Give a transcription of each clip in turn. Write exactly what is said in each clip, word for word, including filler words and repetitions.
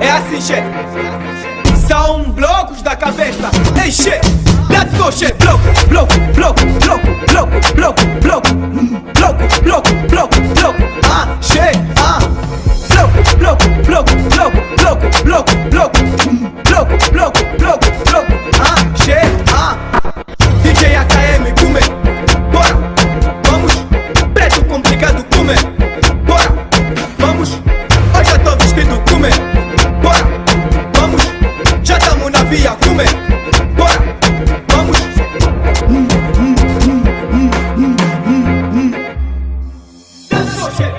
É assim, che. São blocos da cabeça. Ei, che. Let's go, che. Bloco, bloco, bloco, bloco, bloco, bloco, bloco, bloco, bloco, bloco, bloco. Ah, che, ah. Bloco, bloco, bloco, bloco, bloco, bloco, bloco, bloco, bloco, bloco, bloco. Ah, che, ah. D J A K M, come. Bora. Vamos. Preto complicado, come. Bora. Vamos. Hoje já tô vestido, come. Bora. Vamos. Já tamo na via, come. Bora. Vamos. Hum, hum, hum, hum, hum, hum, hum. Let's go, che.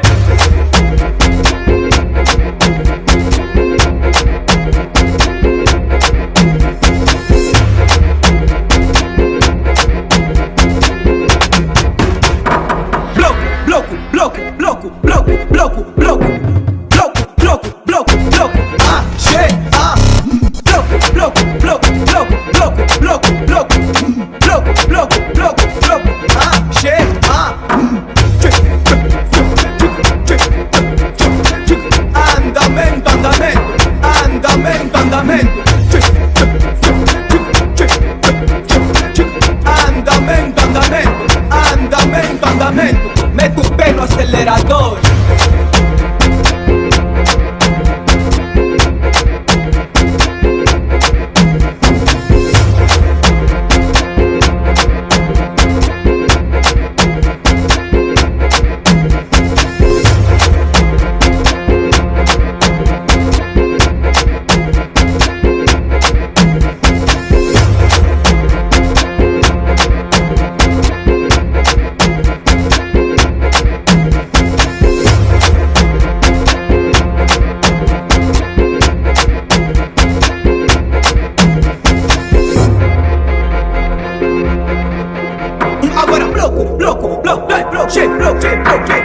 Bloco, bloco, bloco, bloco, bloco, bloco, bloco, bloco, bloco, bloco, ah, che, ah, bloco, bloco, bloco, bloco, bloco, bloco, bloco, bloco, bloco, bloco, bloco, ah, che, ah, andamento, andamento, andamento, andamento, andamento, andamento, andamento, andamento. Mete o pé no acelerador. Agora bloco, bloco, bloco, bloco, bloco, bloco, bloco, bloco.